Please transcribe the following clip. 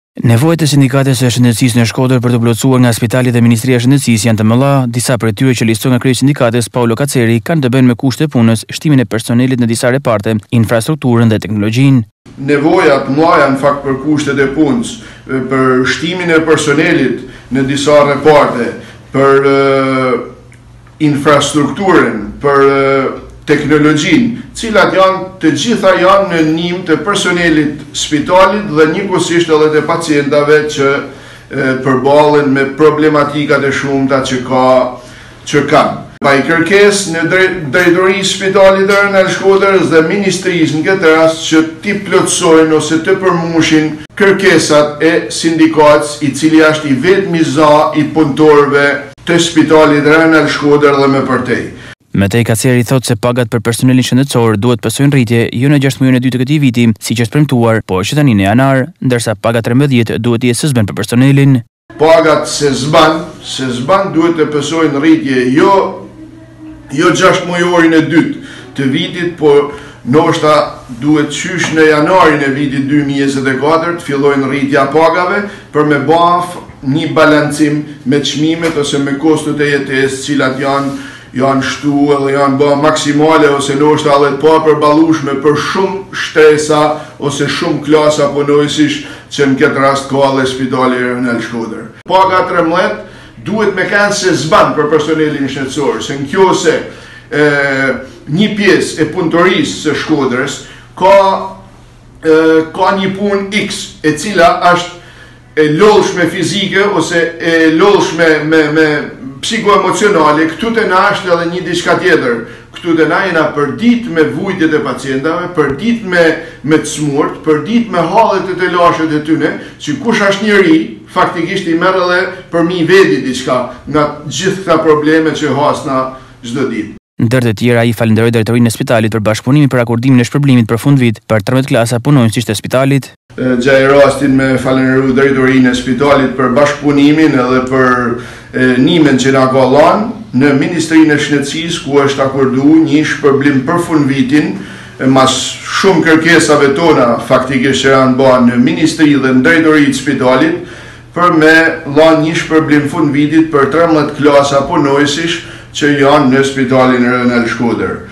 Nevojat e sindikatës së shëndetësisë në Shkodër për të plotësuar nga Spitali dhe Ministria e Shëndetësisë janë të mëdha. Disa prej tyre që listohen nga kryeji i sindikatës, Paulo Kaceri, kanë të bëjnë me kushtet e punës, shtimin e personelit në disa reparte, infrastrukturën dhe teknologjinë. Nevojat mëdha në fakt për kushtet e punës, për shtimin e personelit në disa reparte, për infrastrukturën, për teknologjinë, cilat të gjitha janë në ndihmë të personelit spitalit dhe njëkohësisht edhe të pacientave që përballen me problematikat e shumta që kanë. Pa i kërkes në drejtori spitalit të Rënal Shkodrës dhe ministrisë në këtë rast që t'i plotësojnë ose të përmbushin kërkesat e sindikatës i cili është i vetmi za i punëtorëve të spitalit të Rënal Shkodër dhe me përtej. Metej Kaceri thotë se pagat për personelin shëndetësor duhet pasojnë rritje jo në 6 muajin e dytë të këtij viti, siç është premtuar, por që tani në janar, ndërsa paga 13 duhet të jetë së zben për personelin. Pagat se zban duhet të pasojnë rritje jo 6 muajorin e dytë të vitit, por ndoshta duhet qysh në janarin e vitit 2024 të fillojnë rritja pagave për me baf një balancim me çmimet ose me kostot e jetesë, cilat janë shtu edhe janë bë maksimale ose ndoshta edhe pa përballueshme për shumë shtresa ose shumë klasa punojësish që në këtë rast ka edhe Spitali Rënal Shkodër. Paga 13 duhet me kanë se zban për personelin shëndetësor, se nëse një pjesë e punëtorisë së Shkodrës ka një punë X e cila është e lodhshme fizike ose e lodhshme me psikoemocionale, këtu të na është edhe një diçka tjetër. Këtu të na jena për ditë me vujtjet e pacientave, për ditë me të smurt, për ditë me hallet e të lashët e tyne, që kush është njëri, faktikisht i merr edhe për mi veti diçka nga gjithë këta probleme që hasna çdo ditë. Ndër të tjera, ai falenderoi drejtorinë e spitalit për bashkëpunimin për akordimin e shpërblimit për fundvit për 13 klasa punonjësish të spitalit. Gjaj rastin me falenderoj drejtorinë e spitalit për bashkëpunimin edhe për nimen që na ka dhënë në Ministrinë e Shëndetësisë, ku është akorduar një shpërblim për fundvitin mas shumë kërkesave tona faktikisht që janë bërë në Ministri dhe në drejtorinë e spitalit për me dhënë një shpërblim fundvitit për 13 klasa punonjësish që janë në Spitalin Rënal Shkodër.